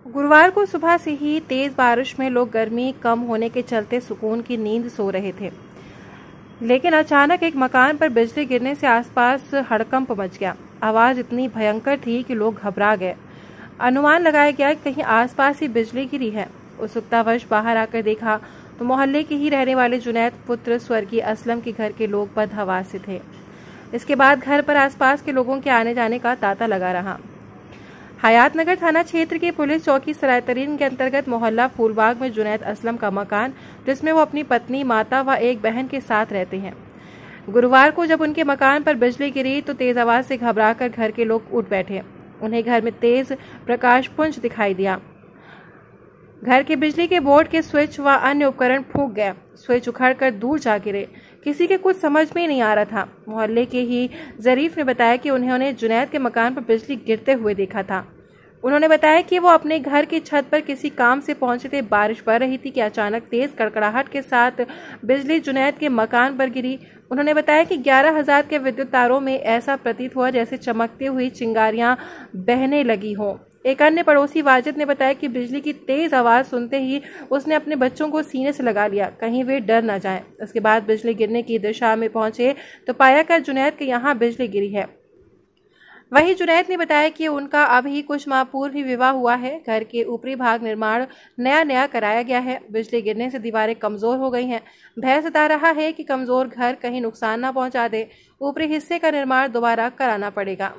गुरुवार को सुबह से ही तेज बारिश में लोग गर्मी कम होने के चलते सुकून की नींद सो रहे थे, लेकिन अचानक एक मकान पर बिजली गिरने से आसपास हड़कंप मच गया। आवाज इतनी भयंकर थी कि लोग घबरा गए। अनुमान लगाया गया कि कहीं आसपास ही बिजली गिरी है। उत्सुकतावश बाहर आकर देखा तो मोहल्ले के ही रहने वाले जुनैद पुत्र स्वर्गीय असलम के घर के लोग बदहवास से थे। इसके बाद घर पर आसपास के लोगों के आने जाने का तांता लगा रहा। हयातनगर थाना क्षेत्र के पुलिस चौकी सरायतरीन के अंतर्गत मोहल्ला फूलबाग में जुनैद असलम का मकान, जिसमें वो अपनी पत्नी, माता व एक बहन के साथ रहते हैं। गुरुवार को जब उनके मकान पर बिजली गिरी तो तेज आवाज से घबराकर घर के लोग उठ बैठे। उन्हें घर में तेज प्रकाश पुंज दिखाई दिया। घर के बिजली के बोर्ड के स्विच व अन्य उपकरण फूंक गए। स्विच उखड़कर दूर जा गिरे। किसी के कुछ समझ में नहीं आ रहा था। मोहल्ले के ही जरीफ ने बताया कि उन्होंने जुनैद के मकान पर बिजली गिरते हुए देखा था। उन्होंने बताया कि वो अपने घर की छत पर किसी काम से पहुंचे थे। बारिश पड़ रही थी कि अचानक तेज कड़कड़ाहट के साथ बिजली जुनैद के मकान पर गिरी। उन्होंने बताया कि 11,000 के विद्युत तारों में ऐसा प्रतीत हुआ जैसे चमकती हुई चिंगारियां बहने लगी हों। एक अन्य पड़ोसी वाजिद ने बताया कि बिजली की तेज आवाज सुनते ही उसने अपने बच्चों को सीने से लगा लिया, कहीं वे डर न जाएं। उसके बाद बिजली गिरने की दिशा में पहुंचे तो पाया कि जुनैद के यहाँ बिजली गिरी है। वहीं जुनैद ने बताया कि उनका अभी कुछ माह पूर्व ही विवाह हुआ है। घर के ऊपरी भाग निर्माण नया कराया गया है। बिजली गिरने से दीवारें कमजोर हो गई हैं। भय सता रहा है कि कमजोर घर कहीं नुकसान न पहुंचा दे। ऊपरी हिस्से का निर्माण दोबारा कराना पड़ेगा।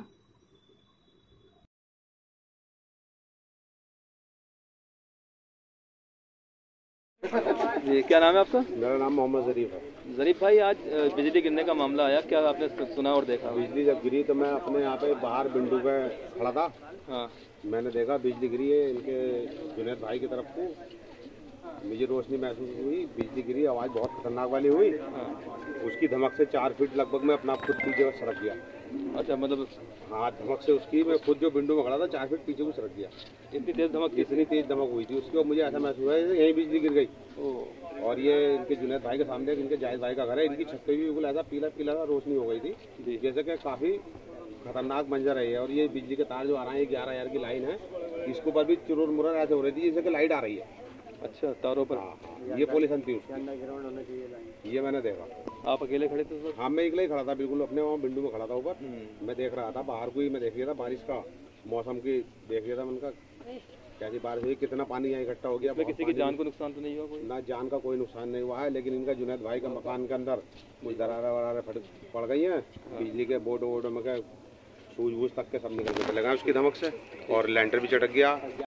जी, क्या नाम है आपका? मेरा नाम मोहम्मद ज़रीफ है। ज़रीफ भाई, आज बिजली गिरने का मामला आया, क्या आपने सुना और देखा? बिजली जब गिरी तो मैं अपने यहाँ पे बाहर बिंदु पे खड़ा था। हाँ, मैंने देखा बिजली गिरी है इनके जुनैद भाई की तरफ से। मुझे रोशनी महसूस हुई, बिजली गिरी, आवाज़ बहुत खतरनाक वाली हुई। हाँ। उसकी धमक से 4 फीट लगभग मैं अपना खुद पीछे सरक गया। अच्छा, मतलब हाँ, धमक से उसकी मैं खुद जो बिंदु में खड़ा था 4 फीट पीछे को सरक गया। इतनी तेज धमक? इतनी तेज धमक हुई थी उसके बाद मुझे ऐसा महसूस हुआ है यहीं बिजली गिर गई। और ये इनके जुनैद भाई के सामने इनके जायद भाई का घर है। इनकी छत पे भी बिल्कुल ऐसा पीला पीला रोशनी हो गई थी, जैसे कि काफ़ी खतरनाक मंजर है। और ये बिजली के तार जो आ रहे हैं, 11,000 की लाइन है, इसके ऊपर भी चुरुर मुरर ऐसे हो रही थी जैसे कि लाइट आ रही है। अच्छा, तारों पर? हाँ, ये पोजीशन थी उसकी। ये मैंने देखा। आप अकेले खड़े थे उस वक्त? हाँ, मैं अकेले ही खड़ा था, बिल्कुल अपने वहाँ बिंदु में खड़ा था ऊपर। मैं देख रहा था बाहर को ही, मैं देख लिया था बारिश का मौसम की, देख लिया था उनका कैसी बारिश हुई, कितना पानी यहाँ इकट्ठा हो गया। किसी की जान को नुकसान तो नहीं हुआ? कोई ना जान का कोई नुकसान नहीं हुआ है, लेकिन इनका जुनैद भाई का मकान के अंदर कुछ दरारें वरारें पड़ गई हैं। बिजली के बोर्ड वोर्ड में सूझ बूझ तक के सब निकल के चले गए उसकी धमक से, और लेंटर भी चटक गया।